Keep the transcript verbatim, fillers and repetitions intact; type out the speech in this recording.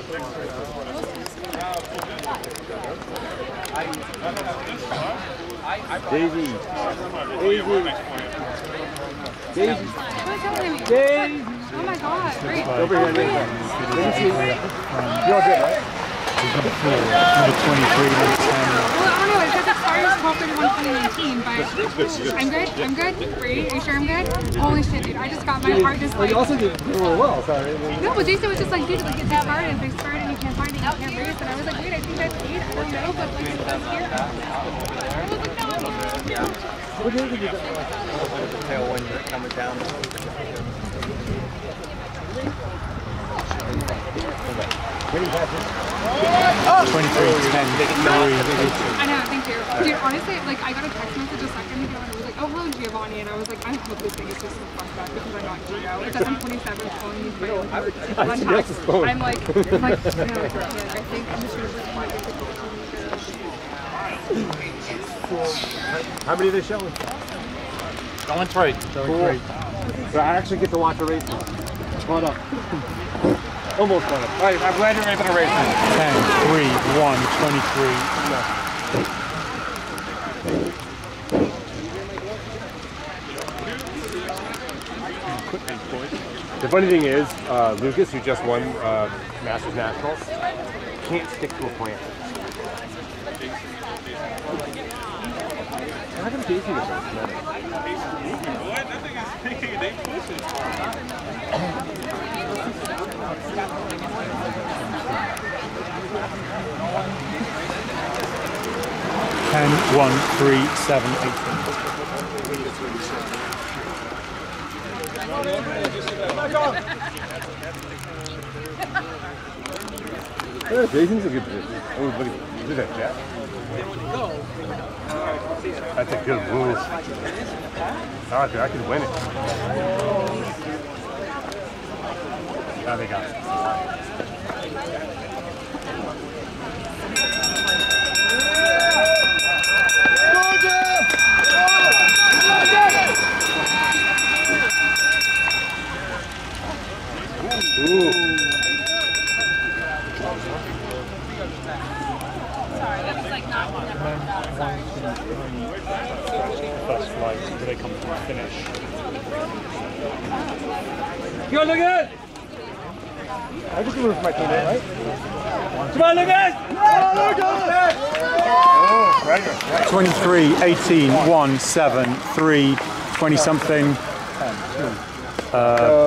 Daisy. Daisy. Daisy. Daisy. Oh my god, great. Over here, Daisy. You're good, right? Number four, number twenty-three, number ten. Well, I don't know, it says it expires twelve thirty-one twenty nineteen, but I'm good, I'm good. Great, are you sure I'm good? Holy shit, dude, I just got my heart just like... Well, you also did really well, sorry. No, but Jason was just like, dude, like, it's expired, and if it's expired and you can't find it, you can't race. And I was like, wait, I think that's eight, I don't know, but like, it's here. I was like, no. What do you think you got? The tailwind coming down. twenty-three, ten, I know, thank you. Dude, honestly, like, I got a text message a second ago and it was like, oh, hello, Giovanni. And I was like, I hope this thing is just so fucked up because I'm not Gio. It says I'm twenty-seven, calling me my own words. I'm like, I'm like, I'm like, I think I'm just going to reply to How many are they showing? Going three. Going three. So I actually get to watch a race now. Hold up. Almost done it. All right, I'm glad you're able to race now. ten, three, one, twenty-three. The funny thing is, uh, Lucas, who just won uh, Masters Nationals, can't stick to a plan. How come Casey was so ten, one, three, seven, eight. Yeah, Jason's a good position. Oh, look at that jet. That's a good move. Oh, dude, I could win it. Now they got it. Ooh. Sorry, that was like not First flight, so they come to the finish. Go, Lucas! I just moved my team, right? Come on, Lucas! Oh, Lucas! twenty-three, eighteen, one, seven, three, twenty something. Uh,